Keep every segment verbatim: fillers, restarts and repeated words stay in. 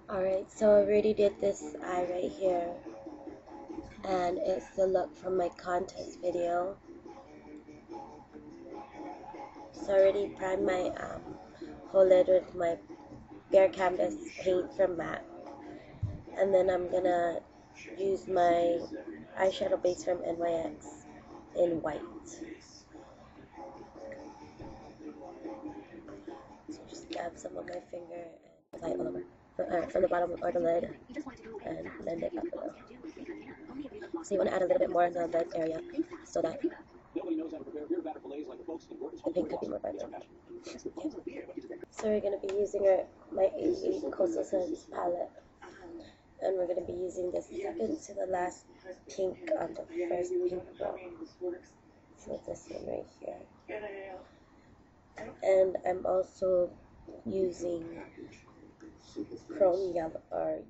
Alright, so I already did this eye right here, and it's the look from my contest video. So I already primed my um, whole lid with my bare canvas paint from MAC, and then I'm gonna use my eyeshadow base from N Y X in white. So just dab some on my finger and apply it all over, uh, from the bottom or the lid, and blend it up a little. So you want to add a little bit more in the lid area so that the pink could be more vibrant. Yeah. So we're going to be using our, my eighty Coastal Scents palette, and we're going to be using the second to the last pink on the first pink row. So this one right here. And I'm also using chrome yellow or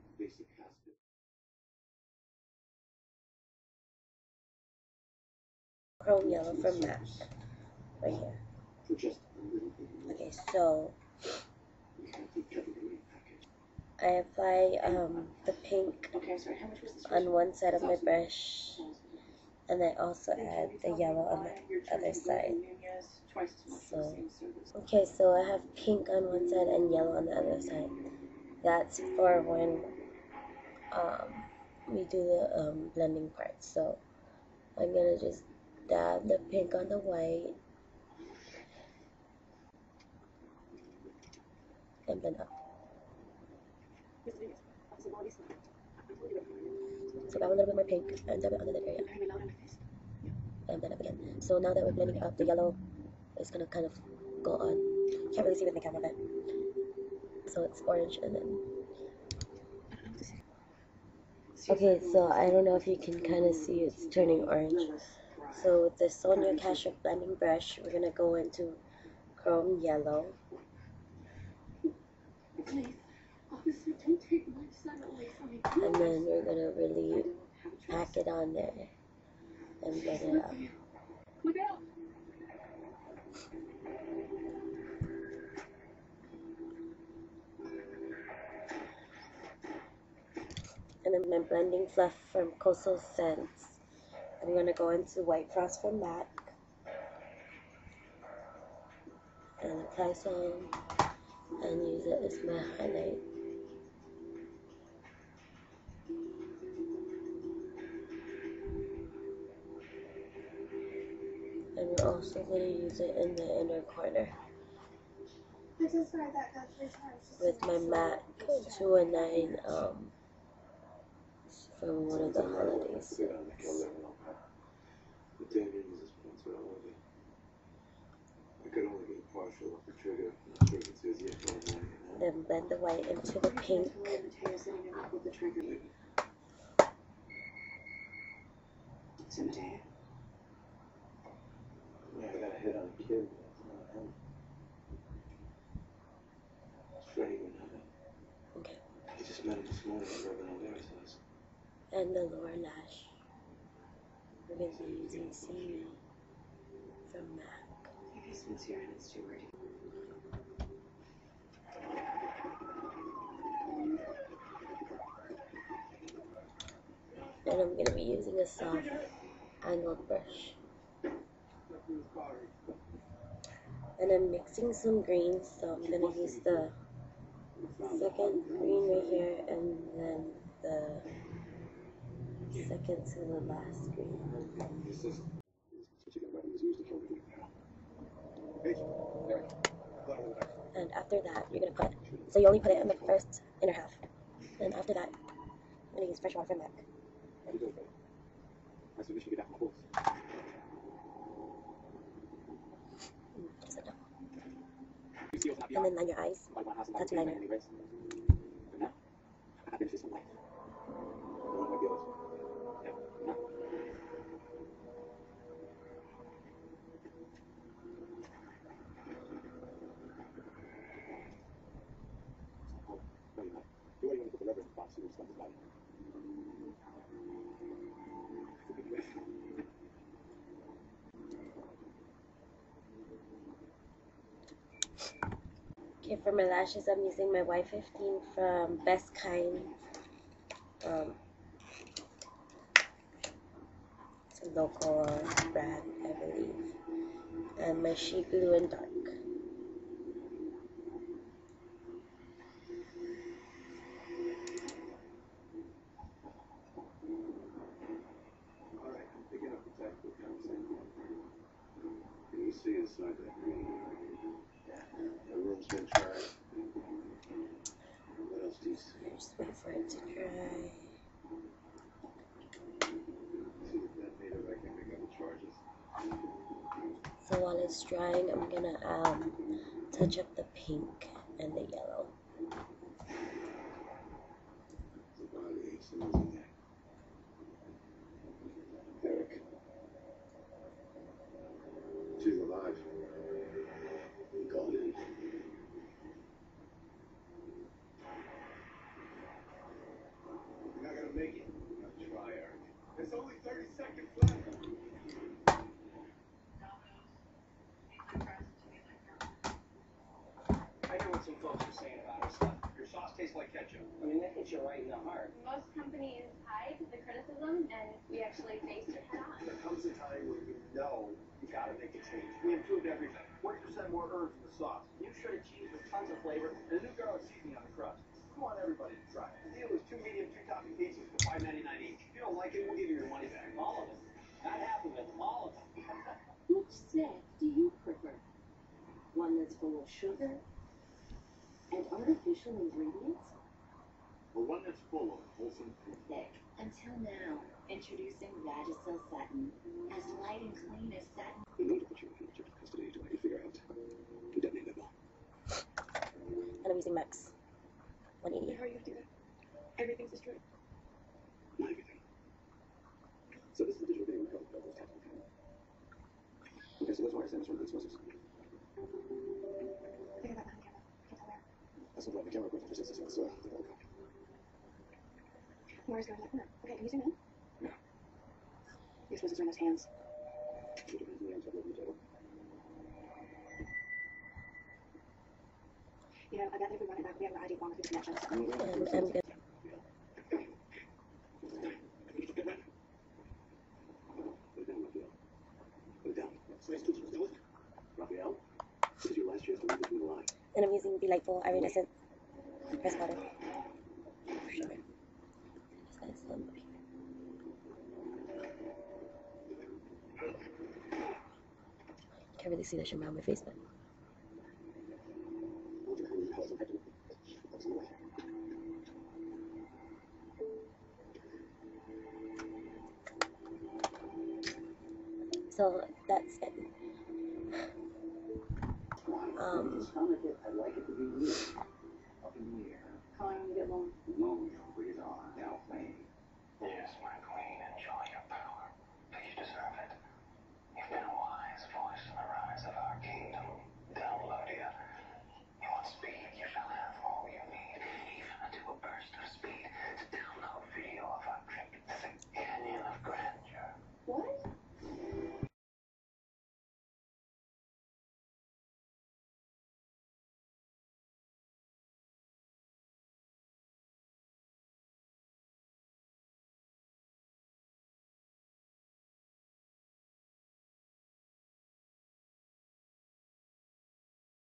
chrome yellow from MAC right here. Okay, so I apply um, the pink on one side of my brush, and I also add the yellow on the other side. So, okay, so I have pink on one side and yellow on the other side. That's for when um, we do the um, blending part. So I'm gonna just dab the pink on the white and blend up. So grab a little bit more pink and dab it on the lid area. And blend up again. So now that we're blending up, the yellow is gonna kind of go on. You can't really see with the camera, but so it's orange and then. Okay, so I don't know if you can kind of see it's turning orange. So with the Sonia Kashuk blending brush, we're gonna go into chrome yellow. And then we're gonna really pack it on there and blend it up. And then my blending fluff from Coastal Scents. I'm gonna go into White Frost from MAC and apply some and use it as my highlight. And we're also going to use it in the inner corner with my MAC two oh nine um, from one of the holiday sets. Then blend the white into the pink. Yeah, I got a hit on a kid. That's not him. It's Freddie would know that. Okay. He just met him this morning at Urban O'Leary's house. And the lower lash. We're going to be using C M from MAC. If he's sincere and it's too wordy. And I'm going to be using a soft angled brush. And I'm mixing some greens, so I'm going to use the second green right here and then the second to the last green. And after that, you're going to put, so you only put it in the first inner half. And after that, I'm going to use fresh water from MAC. Just like that. And then line your eyes. Tattoo liner. Okay, for my lashes, I'm using my Y fifteen from BesKine. Um, it's a local brand, I believe. And my sheet glue in dark. Alright, I'm picking up the tactical conversation. Can you see inside that green area? Yeah. The room's been tried. What else do you see? Just wait for it to dry. See the detonator that can pick up the charges? So while it's drying, I'm gonna um touch up the pink and the yellow. The body ain't so easy. Eric. She's alive. We called in. You're not gonna make it. I'll try, Eric. There's only thirty seconds left. I know what some folks are saying about our stuff. Your sauce tastes like ketchup. I mean, that hits you right in the heart. Most companies hide the criticism, and we actually face it head on. There comes a time when you know you gotta make a change. We improved everything. forty percent more herbs in the sauce. New shredded cheese with tons of flavor, and a new garlic seasoning on the crust. We want everybody to try it. The deal is two medium, two topping pizzas for five ninety-nine each. If you don't like it, we'll give you your money back. All of it. Not half of it, all of it. Which set do you prefer? One that's full of sugar and artificial ingredients? Or one that's full of wholesome food. Thick. Until now, introducing Vagisil Satin. As light and clean as satin. We know to put you in unrestricted custody until I can figure out who detonated that bomb. And I'm using Max one eighty. How are you gonna do that? Everything's destroyed. Not everything. So this is the digital video we call it Double Tactical Camera. Okay, so that's why I sent us one of the explosives. I think I got behind the camera. I can't tell where. That's not the camera equipment, just this was uh, the whole copy. Where's going in that corner? Okay, can you zoom in? No. The explosives are in those hands. Should have been the top of the table. You know, I bet that if we run it back, we have an idea of longer through the connections. And I'm gonna Put it down, Raphael. Put it down. Raphael, this is your last chance to read between the lines. and I'm using Delightful Iridescent press powder. Sugar. That's nice. Can't really see the shimmer on my face, but so that's it. Um, I'd like it to be you. Up in the air. Calling when you get long. Moon, breathe on. Now, plane. Full swank.